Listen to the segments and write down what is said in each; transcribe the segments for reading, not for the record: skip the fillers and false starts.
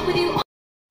up with you.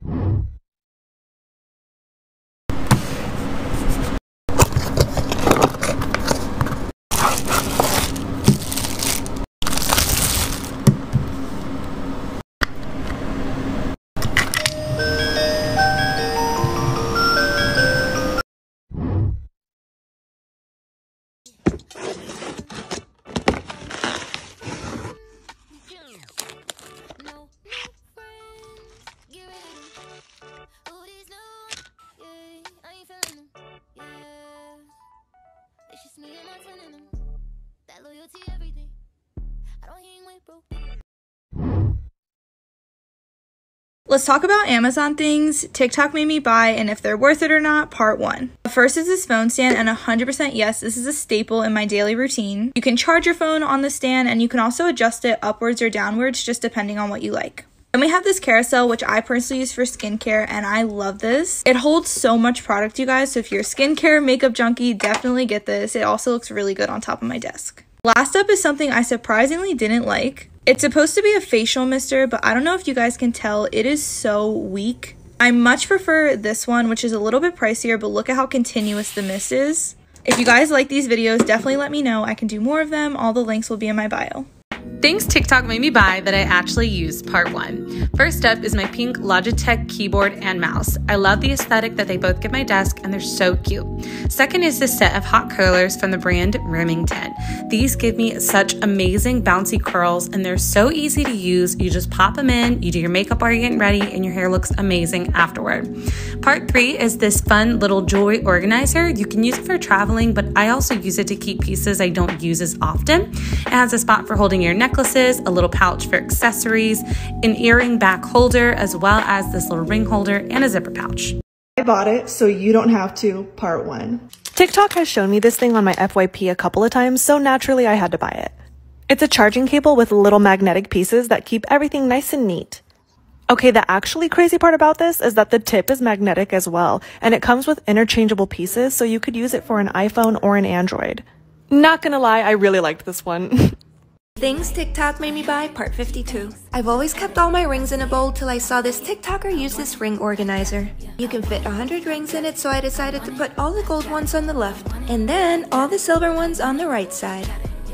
Let's talk about Amazon things TikTok made me buy and if they're worth it or not, part 1. First is this phone stand, and 100% yes, this is a staple in my daily routine. You can charge your phone on the stand, and you can also adjust it upwards or downwards just depending on what you like. Then we have this carousel, which I personally use for skincare, and I love this. It holds so much product, you guys, so if you're a skincare makeup junkie, definitely get this. It also looks really good on top of my desk. Last up is something I surprisingly didn't like. It's supposed to be a facial mister, but I don't know if you guys can tell, it is so weak. I much prefer this one, which is a little bit pricier, but look at how continuous the mist is. If you guys like these videos, definitely let me know. I can do more of them. All the links will be in my bio. Things TikTok made me buy that I actually use, part 1. First up is my pink Logitech keyboard and mouse. I love the aesthetic that they both give my desk, and they're so cute. Second is this set of hot curlers from the brand Remington. These give me such amazing bouncy curls, and they're so easy to use. You just pop them in, you do your makeup while you're getting ready, and your hair looks amazing afterward. Part 3 is this fun little jewelry organizer. You can use it for traveling, but I also use it to keep pieces I don't use as often. It has a spot for holding your necklaces, a little pouch for accessories, an earring back holder, as well as this little ring holder and a zipper pouch. I bought it so you don't have to, part 1. TikTok has shown me this thing on my FYP a couple of times, so naturally I had to buy it. It's a charging cable with little magnetic pieces that keep everything nice and neat. Okay, the actually crazy part about this is that the tip is magnetic as well, and it comes with interchangeable pieces, so you could use it for an iPhone or an Android. Not gonna lie, I really liked this one. Things TikTok made me buy, part 52. I've always kept all my rings in a bowl till I saw this TikToker use this ring organizer. You can fit 100 rings in it, so I decided to put all the gold ones on the left, and then all the silver ones on the right side.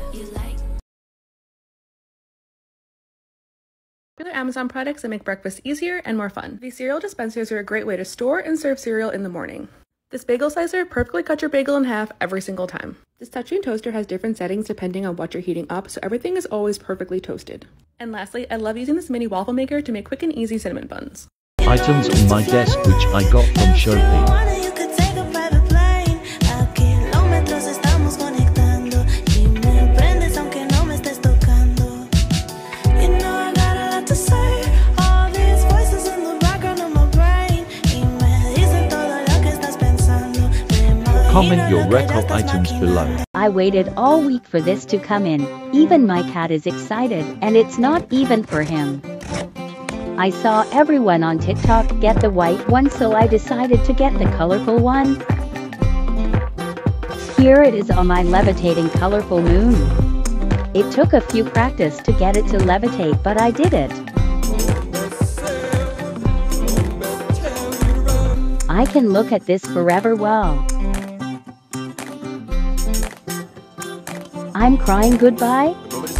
Other Amazon products that make breakfast easier and more fun. These cereal dispensers are a great way to store and serve cereal in the morning. This bagel slicer perfectly cuts your bagel in half every single time. This touchscreen toaster has different settings depending on what you're heating up, so everything is always perfectly toasted. And lastly, I love using this mini waffle maker to make quick and easy cinnamon buns. Items on my desk which I got from Shopee. Comment your record items below. I waited all week for this to come in. Even my cat is excited, and it's not even for him. I saw everyone on TikTok get the white one, so I decided to get the colorful one. Here it is on my levitating colorful moon. It took a few practice to get it to levitate, but I did it. I can look at this forever. Well, I'm crying goodbye.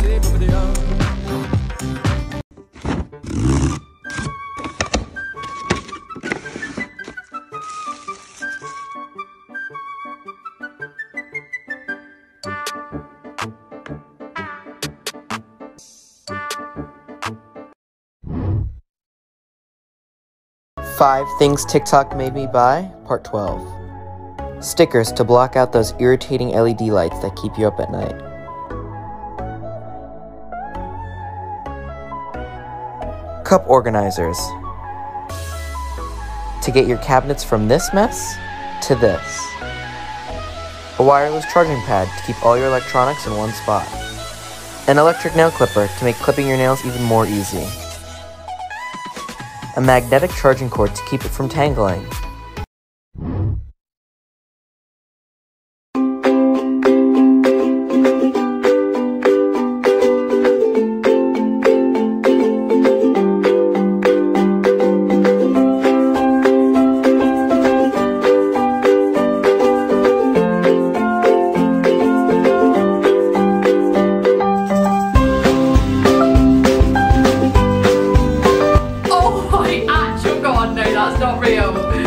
Five things TikTok made me buy, part 12. Stickers to block out those irritating LED lights that keep you up at night. Cup organizers. To get your cabinets from this mess to this. A wireless charging pad to keep all your electronics in one spot. An electric nail clipper to make clipping your nails even more easy. A magnetic charging cord to keep it from tangling. That's not real.